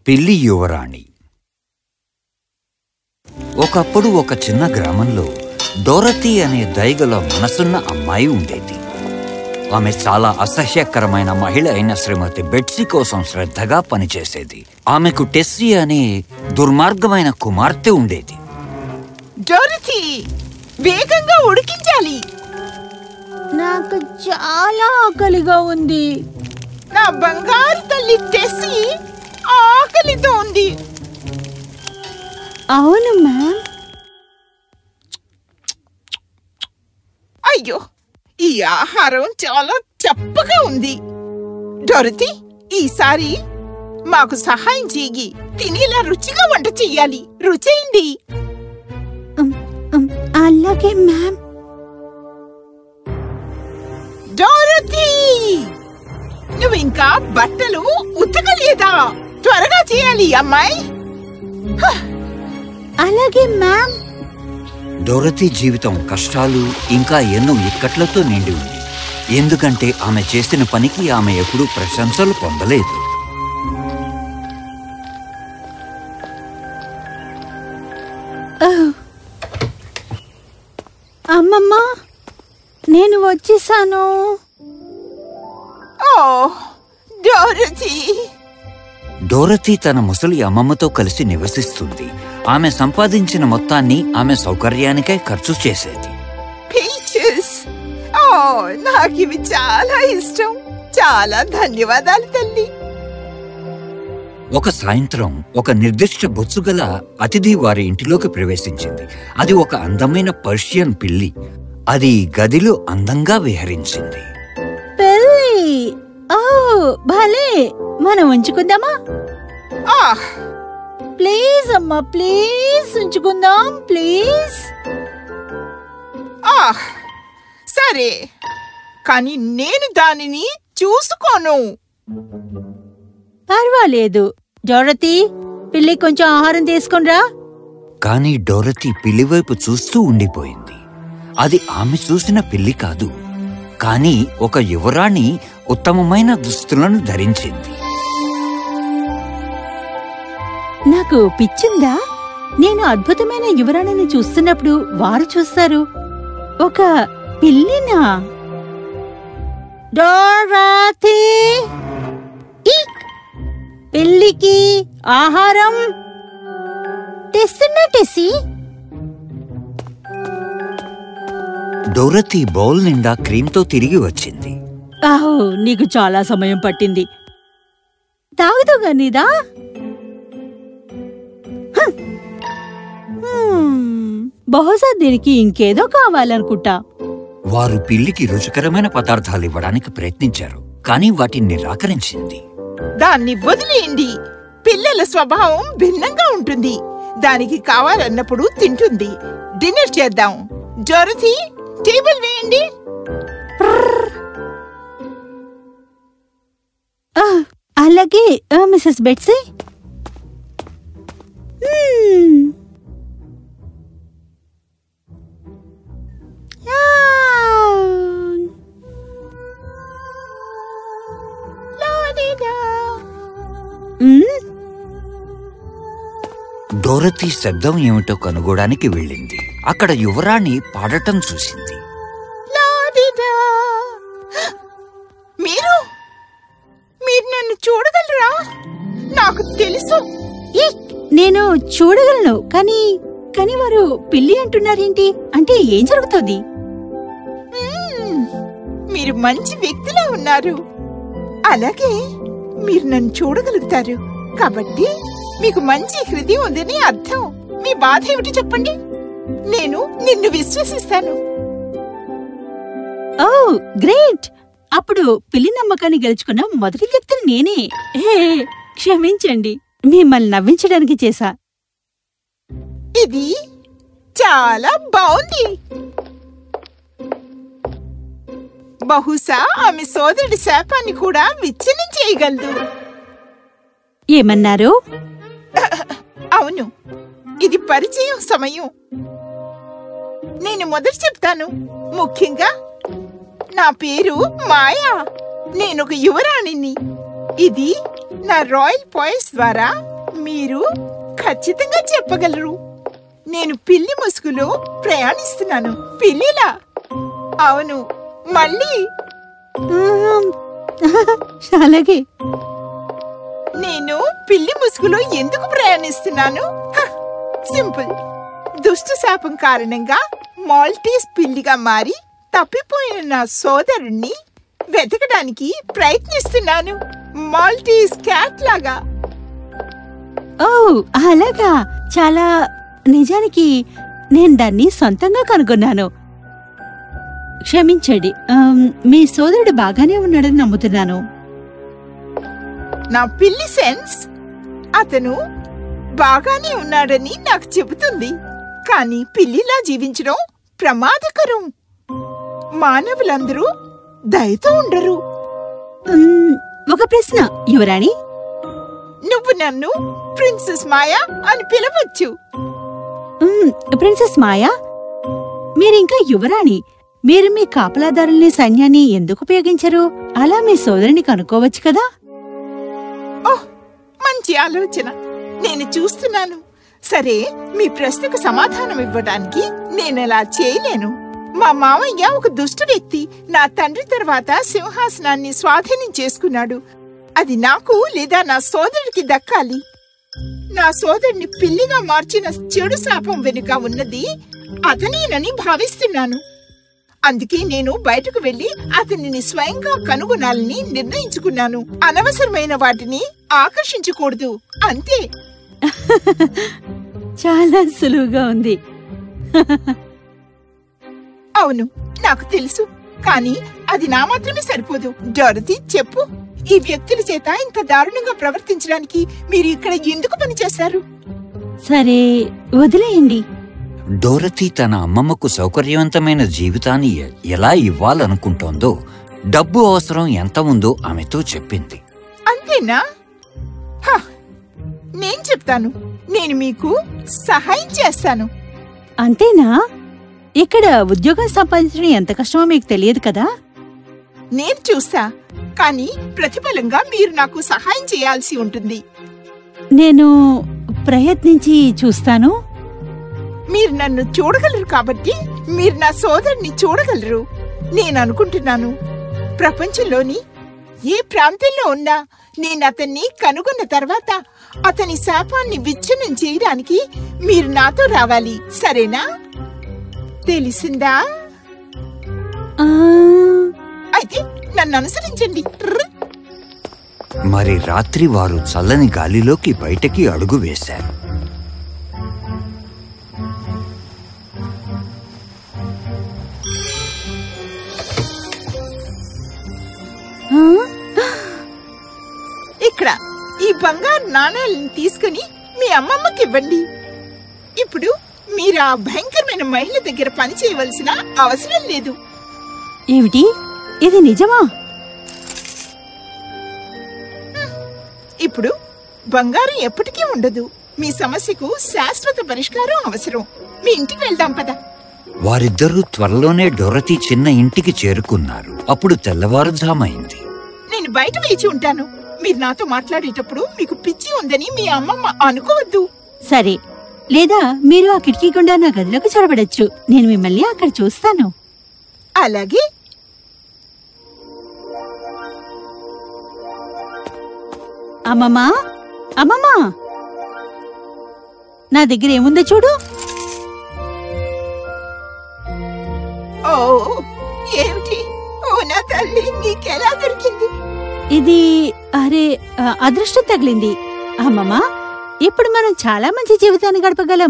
పిల్లి యువరాణి. ఒకప్పుడు ఒక చిన్న గ్రామంలో డోరతీ అనే దయగల మనసున్న అమ్మాయి ఉండేది. ఆమె చాలా అసహ్యకరమైన మహిళ అయిన శ్రీమతి బెట్సీ కోసం శ్రద్ధగా పనిచేసేది. ఆమెకు టెస్సీ అనే దుర్మార్గమైన కుమార్తె ఉండేది. డోరతీ, వేగంగా ఉడికించాలి. నాకు చాలా ఆకలిగా ఉంది. నా బంగారు తల్లి టెస్సీ ఆకలితో ఉంది. అవును మ్యామ్. అయ్యో, ఈ ఆహారం చాలా చప్పగా ఉంది. డోరతీ, ఈసారి మాకు సహాయం చెయ్యి. తినేలా రుచిగా వంట చెయ్యాలి. రుచైంది. అలాగే మ్యామ్. డోరతీ, నువ్వు ఇంకా బట్టలు ఉతకలేదా? త్వరగా చేయాలి అమ్మాయి. అలాగే మ్యామ్. డోరతీ జీవితం కష్టాలు ఇంకా ఎన్నో ఇక్కట్లతో నిండి ఉంది. ఎందుకంటే ఆమె చేసిన పనికి ఆమె ఎప్పుడూ ప్రశంసలు పొందలేదు. అమ్మమ్మ, నేను వచ్చేసాను. ఓ డోరతీ. డోరతీ తన ముసలి అమ్మమ్మతో కలిసి నివసిస్తుంది. ఆమె సంపాదించిన మొత్తాన్ని ఆమె సౌకర్యానికై ఖర్చు చేసేది. పీచెస్, ఓ నాకివి చాలా ఇష్టం. చాలా ధన్యవాదాలు తల్లి. ఒక సాయంత్రం ఒక నిర్దిష్ట బొత్సుగల అతిథి వారి ఇంటిలోకి ప్రవేశించింది. అది ఒక అందమైన పర్షియన్ పిల్లి. అది గదిలో అందంగా విహరించింది. పిల్లి, ఓ భలే, మనం ఉంచుకుందామా? ప్లీజ్ అమ్మా, ప్లీజ్ ఉంచుకుందాం, ప్లీజ్. సరే, కానీ నేను దానిని చూసుకోను. పర్వాలేదు డోరతీ, పిల్లి కొంచెం ఆహారం తీసుకునిరా. కాని డోరతీ పిల్లివైపు చూస్తూ ఉండిపోయింది. అది ఆమె చూసిన పిల్లి కాదు, కాని ఒక యువరాణి ఉత్తమమైన దుస్తులను ధరించింది. నాకు పిచ్చిందా? నేను అద్భుతమైన యువరాణిని చూస్తున్నప్పుడు వారు చూస్తారు ఒక పిల్లినా? డోరతీ, పిల్లికి ఆహారం తెస్తున్నా టెస్సీ. డోరతీ బౌల్ నిండా క్రీమ్తో తిరిగి వచ్చింది. ఆహో, నీకు చాలా సమయం పట్టింది. తాగుదుగా నీదా? బహుశా దీనికి ఇంకేదో కావాలనుకుంటా. వారు పిల్లికి రుచికరమైన పదార్థాలు ఇవ్వడానికి ప్రయత్నించారు, కానీ వాటిని నిరాకరించింది. దాన్ని వదిలేయండి. పిల్లల స్వభావం భిన్నంగా ఉంటుంది. దానికి కావాలన్నప్పుడు తింటుంది. డిన్నర్ చేద్దాం. డోరతీ, టేబుల్ వేయండి. అలాగే మిసెస్ బెట్సీ. డోరతీ శబ్దం ఏమిటో కనుగోడానికి వెళ్ళింది. అక్కడ యువరాణి పాడటం చూసింది. మీరు నన్ను చూడగలరా? నాకు తెలుసు. నేను చూడగలను, కానీ వారు పిల్లి అంటున్నారేంటి? అంటే ఏం జరుగుతుంది? మీరు మంచి వ్యక్తిలా ఉన్నారు. అలాగే మీరు నన్ను చూడగలుగుతారు కాబట్టి మీకు మంచి హృదయం ఉందని అర్థం. మీ బాధ ఏమిటి చెప్పండి. నేను నిన్ను విశ్వసిస్తాను. ఓ గ్రేట్! అప్పుడు పిల్లి నమ్మకాన్ని గెలుచుకున్న మొదటి వ్యక్తిని నేనే. క్షమించండి, మిమ్మల్ని నవ్వించడానికి చేశా. ఇది చాలా బాగుంది. బహుశా ఆమె సోదరుడి శాపాన్ని కూడా విచ్ఛిన్నం చేయగలదు. ఏమన్నారు? అవును, ఇది పరిచయం సమయం. నేను మొదటి చెప్తాను. ముఖ్యంగా నా పేరు మాయా. నేనొక యువరాణిని. ఇది నా రాయల్ పాయిస్ ద్వారా మీరు ఖచ్చితంగా చెప్పగలరు. నేను పిల్లి ముసుగులో ప్రయాణిస్తున్నాను. పిల్లిలా? అవును. మళ్ళీ అలాగే. నేను పిల్లి ముసుగులో ఎందుకు ప్రయాణిస్తున్నాను? సింపుల్. దుష్ట శాపం కారణంగా మాల్టీస్ పిల్లిగా మారి తప్పిపోయిన నా సోదరుణ్ణి వెతకడానికి ప్రయత్నిస్తున్నాను. మాల్టీస్ క్యాట్ లాగా. ఓ అలాగా. చాలా. నిజానికి నేను దాన్ని సొంతంగా కనుగొన్నాను. క్షమించండి, మీ సోదరుడు బాగానే ఉన్నాడని నమ్ముతున్నాను. నా పిల్లి సెన్స్ అతను బాగానే ఉన్నాడని నాకు చెబుతుంది. కానీ పిల్లిలా జీవించడం ప్రమాదకరం. మానవులందరూ దయతో ఉండరు. ఒక ప్రశ్న యువరాణి. నువ్వు నన్ను ప్రిన్సెస్ మాయా అని పిలవచ్చు. ప్రిన్సెస్ మాయా, మీరింకా యువరాణి. మీరు మీ కాపలాదారుల్ని సైన్యాన్ని ఎందుకు ఉపయోగించరు? అలా మీ సోదరుని కనుక్కోవచ్చు కదా. ఓహ్, మంచి ఆలోచన. నేను చూస్తున్నాను. సరే, మీ ప్రశ్నకు సమాధానం ఇవ్వడానికి నేనలా చేయలేను. మా మామయ్య ఒక దుష్ట వ్యక్తి. నా తండ్రి తర్వాత సింహాసనాన్ని స్వాధీనం చేసుకున్నాడు. అది నాకు లేదా నా సోదరుడికి దక్కాలి. నా సోదరుని పిల్లిగా మార్చిన చెడు శాపం వెనుక ఉన్నది అతనేనని భావిస్తున్నాను. అందుకే నేను బయటకు వెళ్లి అతనిని స్వయంగా కనుగొనాలని నిర్ణయించుకున్నాను. అనవసరమైన వాటిని ఆకర్షించకూడదు, అంతే. చాలా సులువుగా ఉంది. అవును, నాకు తెలుసు. కానీ అది నా మాత్రమే సరిపోదు. డోరతీ, చెప్పు. ఈ వ్యక్తుల చేత ఇంత దారుణంగా ప్రవర్తించడానికి మీరు ఇక్కడ ఎందుకు పనిచేశారు? సరే, వదిలేయండి. డోరతీ తన అమ్మమ్మకు సౌకర్యవంతమైన జీవితాన్ని ఎలా ఇవ్వాలనుకుంటోందో, డబ్బు అవసరం ఎంత ఉందో ఆమెతో చెప్పింది. అంతేనా? నేను చెప్తాను. నేను మీకు సహాయం చేస్తాను. అంతేనా? ఇక్కడ ఉద్యోగం సంపాదించడం ఎంత కష్టమో మీకు తెలియదు కదా. నేను చూస్తా. కానీ ప్రతిఫలంగా మీరు నాకు సహాయం చేయాల్సి ఉంటుంది. నేను ప్రయత్నించి చూస్తాను. మీరు నన్ను చూడగలరు కాబట్టి మీరు నా సోదరుని చూడగలరు. నేను అనుకుంటున్నాను, ప్రపంచంలోని ఏ ప్రాంతంలో ఉన్నా నేను అతన్ని కనుగొన్న తర్వాత అతని శాపాన్ని విచ్ఛిన్నం చేయడానికి మీరు నాతో రావాలి. సరేనా? తెలిసిందా? అయితే నన్ను అనుసరించండి. మరి రాత్రి వారు చల్లని గాలిలోకి బయటకి అడుగు వేశారు. ఇక్కడ ఈ బంగారు నాణేలను తీసుకుని మీ అమ్మమ్మకి ఇవ్వండి. ఇప్పుడు మీరు ఆ భయంకరమైన మహిళ దగ్గర పని చేయవలసిన అవసరం లేదు. ఏమిటి? ఇది నిజమా? ఇప్పుడు బంగారం ఎప్పటికీ ఉండదు. మీ సమస్యకు శాశ్వత పరిష్కారం అవసరం. మీ ఇంటికి వెళ్దాం పద. వారిద్దరూ త్వరలోనే డోరతీ చిన్న ఇంటికి చేరుకున్నారు. అప్పుడు తెల్లవారుజామైంది. నేను బయట వేచి ఉంటాను. మీరు నాతో మాట్లాడేటప్పుడు మీకు పిచ్చి ఉందని మీ అమ్మమ్మ అనుకోవద్దు. సరే, లేదా మీరు ఆ కిటికీ గుండా నా గదిలోకి చొరబడొచ్చు. నేను మిమ్మల్ని అక్కడ చూస్తాను. అలాగే. అమ్మమ్మా, అమ్మమ్మా, నా దగ్గర ఏముందో చూడు. ఓ, ఏమిటి? ఓ నా తల్లి, నీకెలా దొరికింది? ఇది అరే అదృష్టం తగిలింది. అమ్మమ్మా, ఇప్పుడు మనం చాలా మంచి జీవితాన్ని గడపగలం.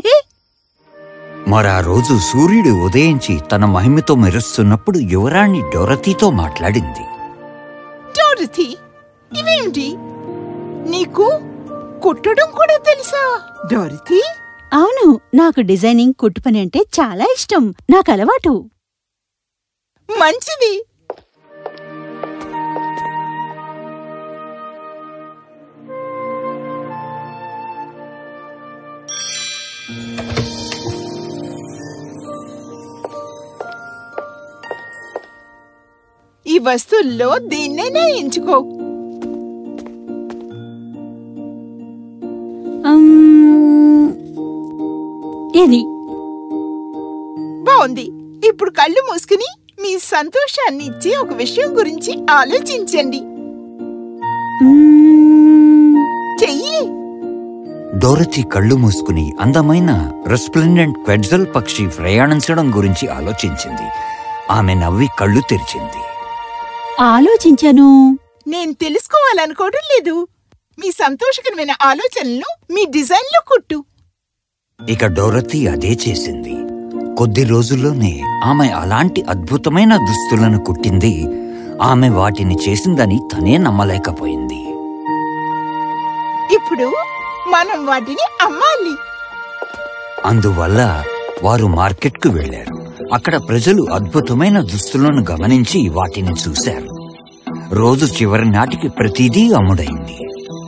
మరా రోజు సూర్యుడు ఉదయించి తన మహిమతో మెరుస్తున్నప్పుడు యువరాణి డోరతీతో మాట్లాడింది. డోరతీ, ఇవేమిటి? నీకు కుట్టడం కూడా తెలుసా? డోరతీ? అవును, నాకు డిజైనింగ్, కుట్టు పని అంటే చాలా ఇష్టం. నాకు అలవాటు. మంచిది. ఈ వస్తువుల్లో దేన్నైనా ఎంచుకో. మంచిది. బాగుంది. ఇప్పుడు కళ్ళు మూసుకుని మీ సంతోషాన్ని ఇచ్చే ఒక విషయం గురించి ఆలోచించండి. చెయ్యి. డోరతీ కళ్ళు మూసుకుని అందమైన రెస్ప్లెండెంట్ క్వెట్జల్ పక్షి ప్రయాణించడం గురించి ఆలోచించింది. ఆమె నవ్వి కళ్ళు తెరిచింది. ఆలోచించాను. నేను తెలుసుకోవాలనుకోవడం లేదు. మీ సంతోషకరమైన ఆలోచనలను మీ డిజైన్లో కుట్టు. ఇక డోరతీ అదే చేసింది. కొద్ది రోజుల్లోనే ఆమె అలాంటి అద్భుతమైన దుస్తులను కుట్టింది. ఆమె వాటిని చేసిందని తనే నమ్మలేకపోయింది. ఇప్పుడు మనం వాటిని అమ్మాలి. అందువల్ల వారు మార్కెట్కు వెళ్లారు. అక్కడ ప్రజలు అద్భుతమైన దుస్తులను గమనించి వాటిని చూశారు. రోజు చివరి నాటికి ప్రతిదీ అమ్ముడైంది.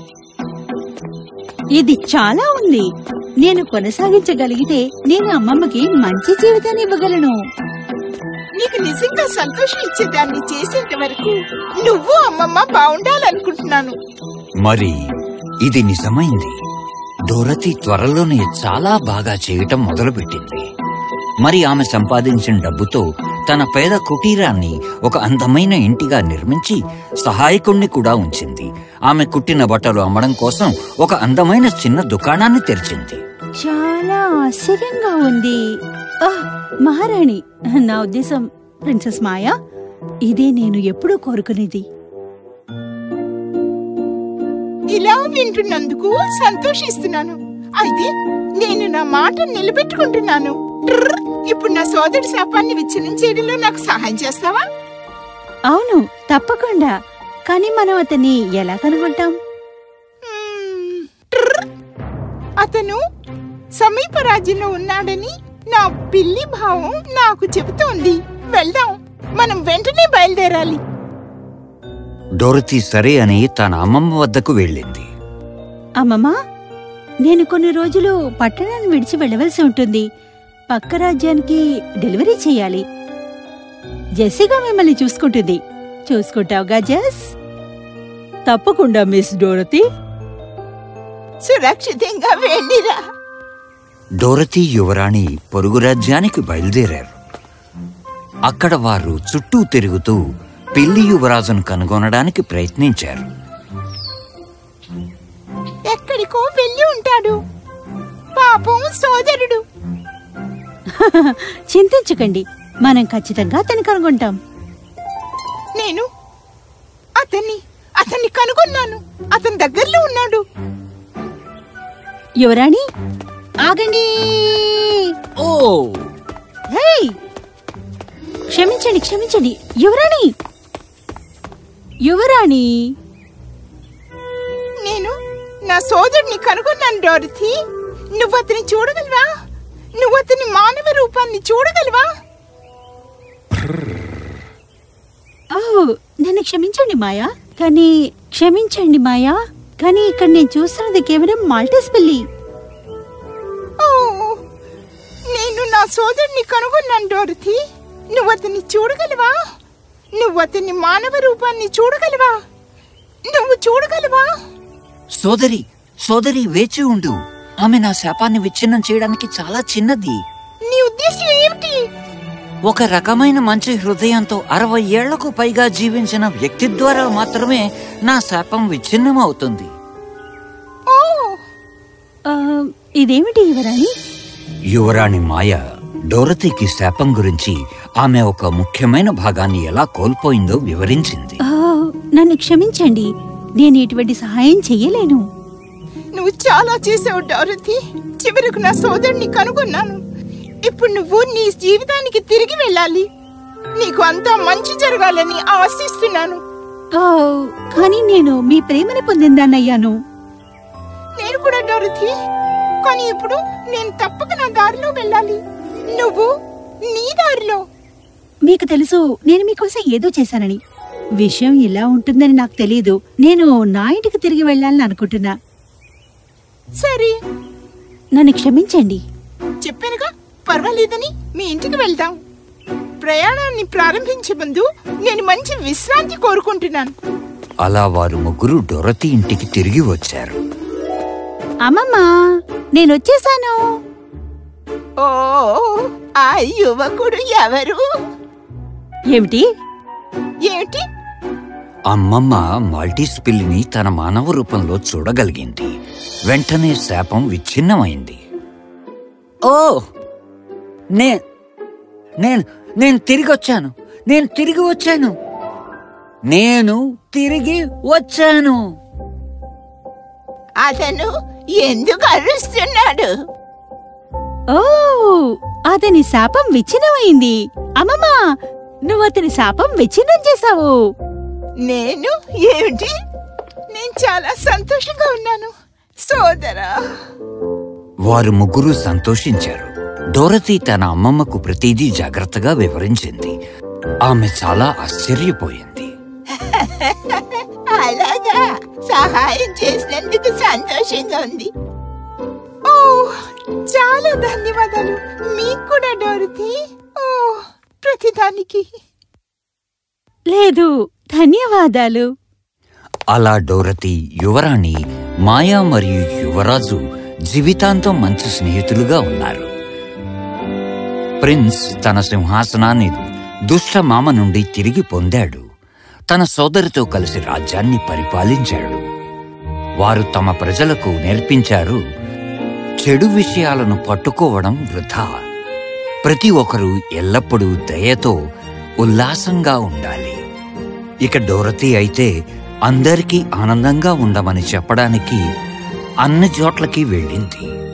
ఇది చాలా ఉంది. నేను కొనసాగించగలిగితే నేను అమ్మమ్మకి మంచి జీవితాన్ని ఇవ్వగలను. నీకు నిజంగా సంతోషం ఇచ్చేదాన్ని చేసేంత వరకు నువ్వు అమ్మమ్మ బాగుండాలనుకుంటున్నాను. మరి ఇది నిజమైంది. డోరతీ త్వరలోనే చాలా బాగా చేయటం మొదలుపెట్టింది. మరి ఆమె సంపాదించిన డబ్బుతో తన పేద కుటీరాన్ని ఒక అందమైన ఇంటిగా నిర్మించి సహాయకుణ్ణి కూడా ఉంచింది. ఆమె కుట్టిన బట్టలు అమ్మడం కోసం ఒక అందమైన చిన్న దుకాణాన్ని తెరిచింది. చాలా ఆశ్చర్యంగా ఉంది. మహారాణి, నా ఉద్దేశం ప్రిన్సెస్ మాయా, ఇదే నేను ఎప్పుడూ కోరుకునేది. ఇలా వింటున్నందుకు సంతోషిస్తున్నాను. అయితే నేను నా మాట నిలబెట్టుకుంటున్నాను. ఇప్పుడు నా సోదరుడి శాపాన్ని విచ్ఛిన్నం చేయడంలో నాకు సహాయం చేస్తావా? అవును, తప్పకుండా. కానీ మనం అతన్ని ఎలా కనుగొంటాం? అతను సమీప రాజ్యంలో ఉన్నాడని నా పిల్లి భావం నాకు చెబుతోంది. వెళ్దాం, మనం వెంటనే బయలుదేరాలి. డోరతీ సరే అని తన అమ్మమ్మ వద్దకు వెళ్ళింది. అమ్మమ్మా, నేను కొన్ని రోజులు పట్టణాన్ని విడిచి వెళ్ళవలసి ఉంటుంది. పక్క రాజ్యానికి డెలివరీ చేయాలి. జెస్సీగా మిమ్మల్ని చూసుకుంటుంది. చూసుకుంటావుగా జెస్? తప్పకుండా మిస్ డోరతీ. సురక్షితంగా వెళ్ళిరా. డోరతీ యువరాణి పొరుగు రాజ్యానికి బయలుదేరారు. అక్కడ వారు చుట్టూ తిరుగుతూ పిల్లి యువరాజును కనుగొనడానికి ప్రయత్నించారు. ఎక్కడికో వెళ్ళి ఉంటాడు. పాపం సోదరుడు. చింతించకండి, మనం ఖచ్చితంగా అతన్ని కనుగొంటాం. నేను అతన్ని కనుగొన్నాను. అతని దగ్గరలో ఉన్నాడు. యువరాణి, ఆగండి. ఓ, హేయ్, క్షమించండి, క్షమించండి. యువరాణి, యువరాణి, నేను నా సోదరుడిని కనుగొన్నాను. డోరతీ, నువ్వు అతన్ని చూడగలవా? నువ్వు అతని మానవ రూపాన్ని చూడగలవా? నన్ను క్షమించండి మాయా. క్షమించండి మాయా, కానీ ఇక్కడ నేను చూస్తున్నది కేవలం మాల్టేస్ పిల్లి. నేను నా సోదరుడిని కనుగొన్నాను. డోరతీ, నువ్వు అతన్ని చూడగలవా? నువ్వు అతని మానవ రూపాన్ని చూడగలవా? నువ్వు చూడగలవా? సోదరి, సోదరి, వేచి ఉండు. ఆమె నా శాపాన్ని విచ్ఛిన్నం చేయడానికి చాలా చిన్నది. నీ ఉద్దేశం ఏమిటి? ఒక రకమైన మంచి హృదయంతో 60 ఏళ్లకు పైగా జీవించిన వ్యక్తి ద్వారా మాత్రమే నా శాపం విచ్ఛిన్నం అవుతుంది. ఇదేమిటి యువరాణి? యువరాణి మాయ డోరతీకి శాపం గురించి, ఆమె ఒక ముఖ్యమైన భాగాన్ని ఎలా కోల్పోయిందో వివరించింది. నన్ను క్షమించండి, నేను ఇటువంటి సహాయం చెయ్యలేను. నువ్వు చాలా చేసావు డోరతీ. చివరకు నా సోదరుడిని కనుగొన్నాను. ఇప్పుడు నువ్వు నీ జీవితానికి తిరిగి వెళ్ళాలి. నీకు అంతా మంచి జరగాలని ఆశిస్తున్నాను. కానీ నేను మీ ప్రేమని పొందిందాన్నయ్యాను. నేను కూడా డోరతీ. కానీ ఇప్పుడు నేను తప్పక నా దారిలో వెళ్ళాలి. నువ్వు నీ దారిలో. మీకు తెలుసు, నేను మీకోసం ఏదో చేశానని. విషయం ఇలా ఉంటుందని నాకు తెలియదు. నేను నా ఇంటికి తిరిగి వెళ్ళాలని అనుకుంటున్నా. సరే, నన్ను క్షమించండి. చెప్పానుగా, పర్వాలేదని. మీ ఇంటికి వెళ్దాం. ప్రయాణాన్ని ప్రారంభించే ముందు నేను మంచి విశ్రాంతి కోరుకుంటున్నాను. అలా వారు ముగ్గురు డోరతీ ఇంటికి తిరిగి వచ్చారు. అమ్మమ్మా, నేనొచ్చేసాను. ఓ, ఆ యువకుడు ఎవరు? ఏమిటి? ఏమిటి? అమ్మమ్మ మాల్టీస్ పిల్లిని తన మానవ రూపంలో చూడగలిగింది. వెంటనే శాపం విచ్ఛిన్నమైంది. ఓ, నేను తిరిగి వచ్చాను. నేను తిరిగి వచ్చాను. అతను ఎందుకు అరుస్తున్నాడు? ఓ, అతని శాపం విచ్ఛిన్నమైంది. అమ్మమ్మా, నువ్వు అతని శాపం విచ్ఛిన్నం చేశావు. నేను? ఏమిటి? నేను చాలా సంతోషంగా ఉన్నాను సోదరా. వారు ముగ్గురు సంతోషించారు. డోరతీ తన అమ్మమ్మకు ప్రతిదీ జాగ్రత్తగా వివరించింది. ఆమె చాలా ఆశ్చర్యపోయింది. అలాగా, సహాయం చేసినందుకు సంతోషంగా ఉంది. ఓ, చాలా ధన్యవాదాలు. మీకు కూడా డోరతీ. ఓ, ప్రతిదానికి. లేదు, ధన్యవాదాలు. అలా డోరతీ, యువరాణి, మాయా మరియు యువరాజు జీవితాంతం మంచి స్నేహితులుగా ఉన్నారు. ప్రిన్స్ తన సింహాసనాన్ని దుష్ట మామ నుండి తిరిగి పొందాడు. తన సోదరితో కలిసి రాజ్యాన్ని పరిపాలించాడు. వారు తమ ప్రజలకు నేర్పించారు, చెడు విషయాలను పట్టుకోవడం వృథా. ప్రతి ఒక్కరూ ఎల్లప్పుడూ దయతో ఉల్లాసంగా ఉండాలి. ఇక డోరతీ అయితే అందరికీ ఆనందంగా ఉండమని చెప్పడానికి అన్ని చోట్లకి వెళ్ళింది.